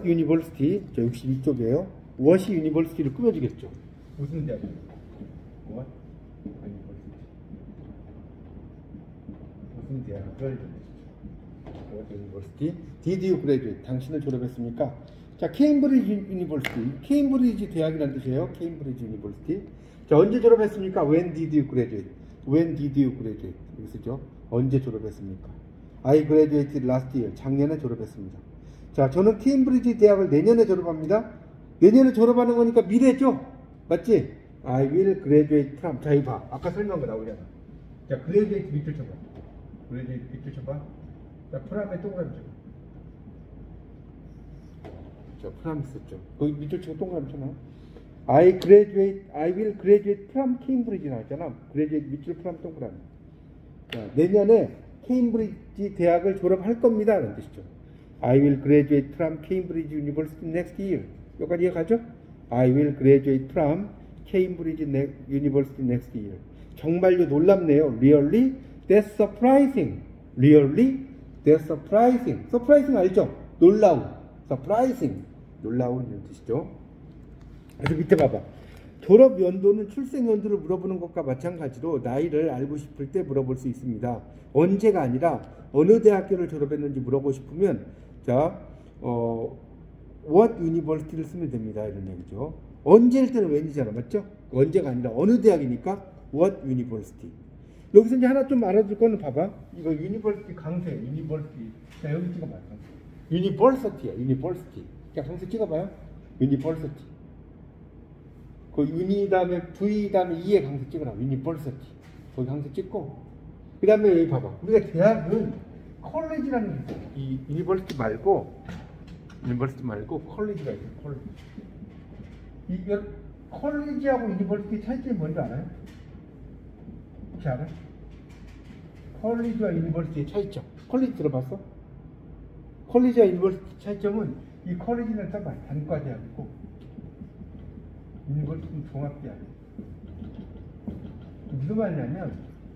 university, 저 62쪽이에요. What university를 꾸며주겠죠. 무슨 대학이요? What university. 무슨 대학을 What university? Did you graduate? 당신은 졸업했습니까? 자, 케임브리지 유니버시티. 케임브리지 대학이라는 뜻이에요. 케임브리지 유니버시티. 자, 언제 졸업했습니까? When did you graduate? When did you graduate? 이렇게 쓰죠. 언제 졸업했습니까? I graduated last year. 작년에 졸업했습니다. 자, 저는 케임브리지 대학을 내년에 졸업합니다. 내년에 졸업하는 거니까 미래죠? 맞지? I will graduate from. 자, 이거 봐. 아까 설명한 거 나오잖아. 자, graduate 밑줄 쳐봐. graduate 밑줄 쳐봐. 자, 프람에 동그라미 쳐봐. 자, 프람 썼죠. 거기 밑줄 치고 동그라미 쳐봐. I will graduate from Cambridge 나왔잖아. graduate 밑줄 프람 동그라미. 자, 내년에 케임브리지 대학을 졸업할 겁니다. 라는 뜻이죠. I will graduate from Cambridge University next year. 여기까지 이해가죠? I will graduate from Cambridge University next year. 정말로 놀랍네요. Really? That's surprising. Really? That's surprising. surprising 알죠? 놀라운. surprising. 놀라운 이런 뜻이죠. 그래서 밑에 봐봐. 졸업 연도는 출생 연도를 물어보는 것과 마찬가지로 나이를 알고 싶을 때 물어볼 수 있습니다. 언제가 아니라 어느 대학교를 졸업했는지 물어보고 싶으면 자, what university를 쓰면 됩니다. 이런 얘기죠. 언제일 때는 when이잖아. 맞죠? 언제가 아니라 어느 대학이니까 what university. 여기서 이제 하나 좀 알아둘 거는 봐봐. 이거 university 강세, university. 자, 여기 찍어봐요. university야, university. 자, 강세 찍어봐요. university. 그 uni 다음에 v 다음에 e에 강세 찍어라. university. 거기 강세 찍고. 그 다음에 여기 봐봐. 우리가 대학은 컬리지라는 게 있어요. 이 university 말고 컬리지가 있어요. 컬리지. 이게 컬리지하고 유니버시티 차이점이 뭔지 알아요? 혹시 알아요? 컬리지와 유니버시티의 차이점. 컬리지 들어봤어? 컬리지와 유니버시티 차이점은 이 컬리지는 써봐. 단과대학이고 유니버시티는 종합대학이에요. 무슨 말이냐면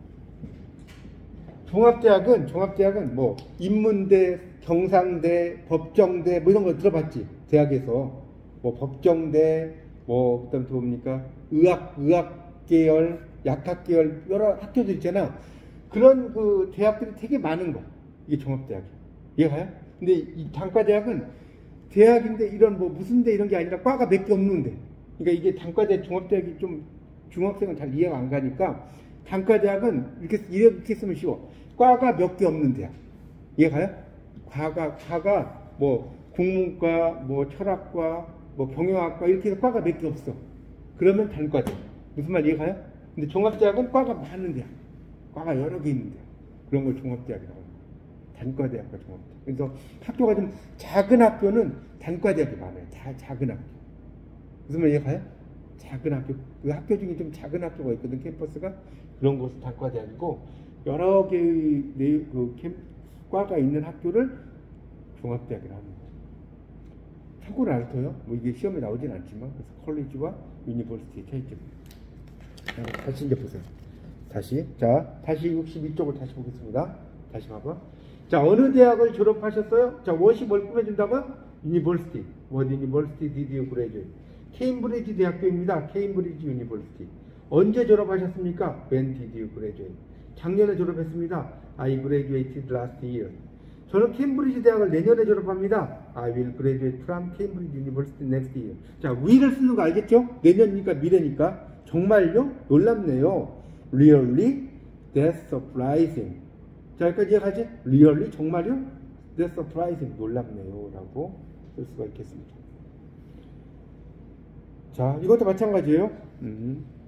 종합대학은 뭐 인문대, 경상대, 법정대 뭐 이런 거 들어봤지? 대학에서 뭐 법정대, 뭐 그다음 또 뭡니까? 의학 계열, 약학 계열 여러 학교들 있잖아. 그런 그 대학들이 되게 많은 거. 이게 종합대학이야. 이해가요? 근데 이 단과대학은 대학인데 이런 뭐 무슨 대 이런 게 아니라 과가 몇 개 없는데. 그러니까 이게 단과대 종합대학이 좀 중학생은 잘 이해가 안 가니까 단과대학은 이렇게 쓰면 쉬워. 과가 몇 개 없는 대학. 이해가요? 과가 뭐 국문과, 뭐 철학과, 뭐 경영학과 이렇게 해서 과가 몇 개 없어. 그러면 단과대. 무슨 말 이해가요? 근데 종합대학은 과가 많은 대학. 과가 여러 개 있는 대학. 그런 걸 종합대학이라고 합니다. 단과대학과 종합대학. 그래서 학교가 좀 작은 학교는 단과대학이 많아요. 작은 학교. 무슨 말 이해가요? 작은 학교. 그 학교 중에 좀 작은 학교가 있거든, 캠퍼스가. 그런 곳은 단과대학이고, 여러 개의 과가 있는 학교를 종합대학이라고 합니다. 참고로 알아둬요. 뭐 이게 시험에 나오진 않지만. 그래서 컬리지와 유니버시티의 차이점. 다시 이제 보세요. 다시 62쪽을 다시 보겠습니다. 다시 봐봐. 자, 어느 대학을 졸업하셨어요? 자, what이 뭘 꾸며준다고요? University. What university did you graduate? 케임브리지 대학교입니다. 케임브리지 유니버시티. 언제 졸업하셨습니까? When did you graduate? 작년에 졸업했습니다. I graduated last year. 저는 케임브리지 대학을 내년에 졸업합니다. I will graduate from Cambridge University next year. 자, will을 쓰는 거 알겠죠? 내년이니까 미래니까. 정말요? 놀랍네요. Really? That's surprising. 자, 여기까지 이해가지? Really? 정말요? That's surprising. 놀랍네요. 라고 쓸 수가 있겠습니다. 자, 이것도 마찬가지예요.